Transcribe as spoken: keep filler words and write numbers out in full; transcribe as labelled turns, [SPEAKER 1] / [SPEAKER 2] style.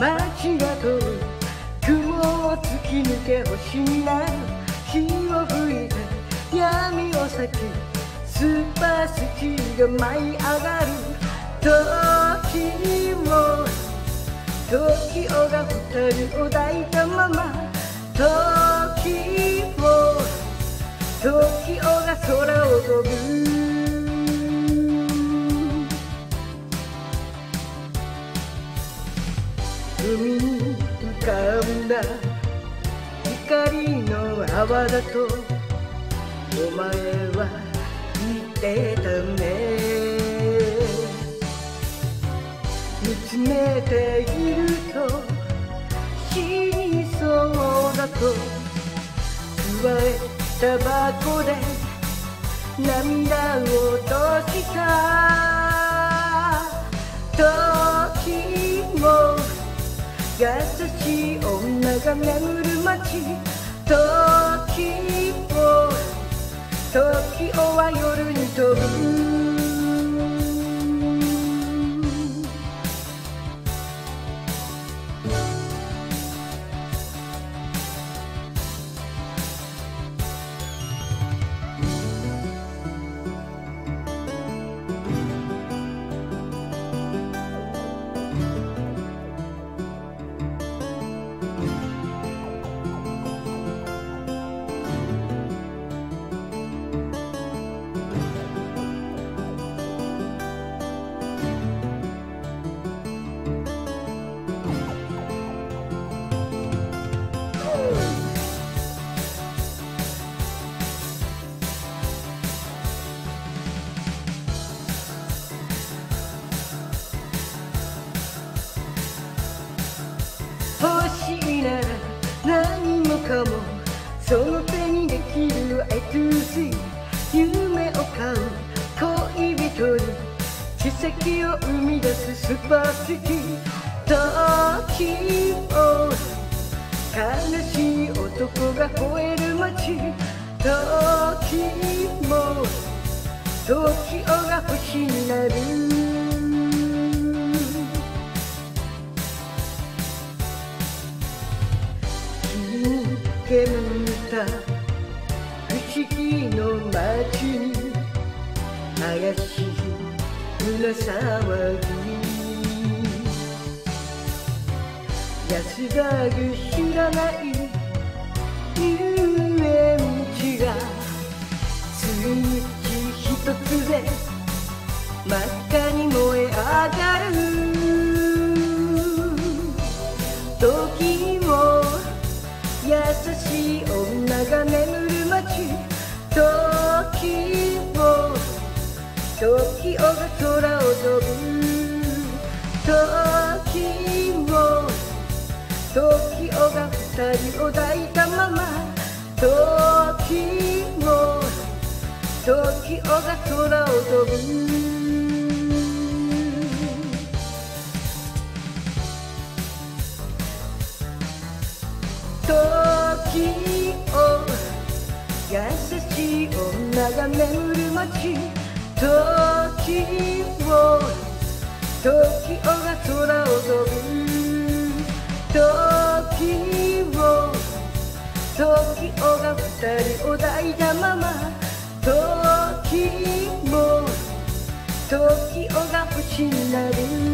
[SPEAKER 1] 街が通る雲を突き抜け星になる火を吹いて闇を裂きスーパースキーが舞い上がる時も時をが二人を抱いたまま時も時をが空を飛ぶ海に浮かんだ光の泡だとお前は言ってたね見つめていると死にそうだと加えタバコで涙を落とした時も優しい女が眠る街時も時をは夜に飛ぶ欲しいなら何もかもその手にできる everysing 夢を買う恋人に奇跡を生み出すスーパーシティ時を悲しい男が吠える街時も時をが星になる煙った不思議の街に怪しい胸騒ぎ安らぐ知らない遊園地がスイッチ一つで真っ赤に燃え上がる時も優しい女が眠る街時を時をが空を飛ぶ時を時をが二人を抱いたまま時を時をが空を飛ぶ時を優しい女が眠る街時を時をが空を飛ぶ時を時をが二人を抱いたまま時も時をが星になる